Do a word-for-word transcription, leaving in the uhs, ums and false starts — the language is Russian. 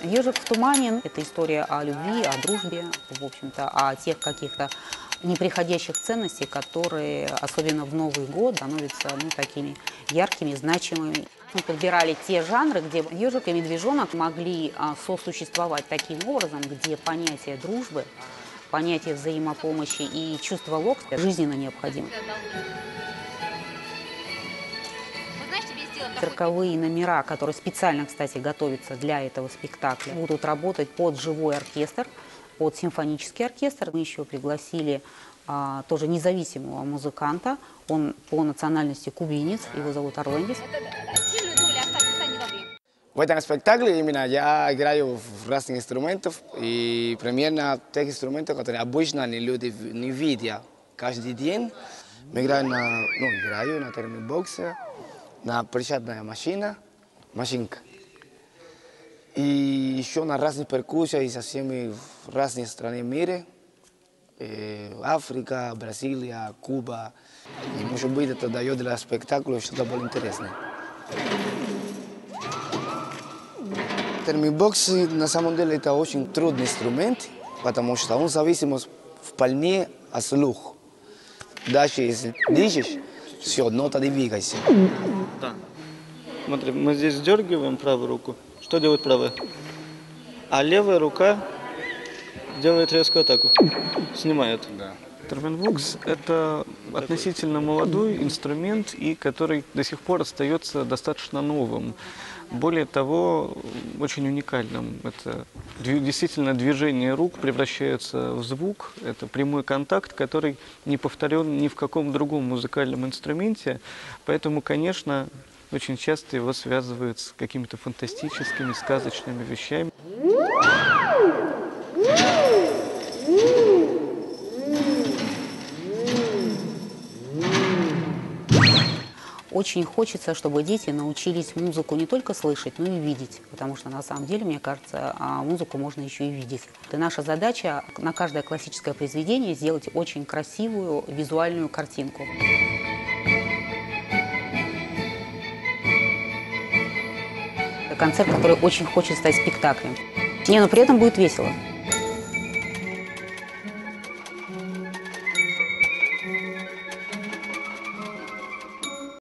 «Ежик в тумане» — это история о любви, о дружбе, в общем-то, о тех каких-то неприходящих ценностей, которые, особенно в Новый год, становятся ну, такими яркими, значимыми. Мы подбирали те жанры, где ежик и медвежонок могли а, сосуществовать таким образом, где понятие дружбы, понятие взаимопомощи и чувство локтя жизненно необходимы. Цирковые номера, которые специально, кстати, готовятся для этого спектакля, будут работать под живой оркестр, под симфонический оркестр. Мы еще пригласили а, тоже независимого музыканта. Он по национальности кубинец, его зовут Орландис. В этом спектакле именно я играю в разных инструментах, и примерно тех инструментов, которые обычно люди не видят каждый день. Мы играем на, ну, играю на термобоксе, на печатная машина, машинка. И еще на разных перкуссиях со всеми в разных странах мира. Э, Африка, Бразилия, Куба. И, может быть, это дает для спектакля что-то более интересное. Термобокс, на самом деле, это очень трудный инструмент, потому что он зависим вполне от слуха. Даже если дышишь, все, нота двигайся. Да. Смотри, мы здесь сдергиваем правую руку. Что делает правая? А левая рука делает резкую атаку. Снимает. Да. Терминвокс – это относительно молодой инструмент, и который до сих пор остается достаточно новым. Более того, очень уникальным. Это действительно движение рук превращается в звук. Это прямой контакт, который не повторен ни в каком другом музыкальном инструменте. Поэтому, конечно, очень часто его связывают с какими-то фантастическими, сказочными вещами. Очень хочется, чтобы дети научились музыку не только слышать, но и видеть. Потому что, на самом деле, мне кажется, музыку можно еще и видеть. И наша задача на каждое классическое произведение сделать очень красивую визуальную картинку. Это концерт, который очень хочет стать спектаклем. Не, но при этом будет весело.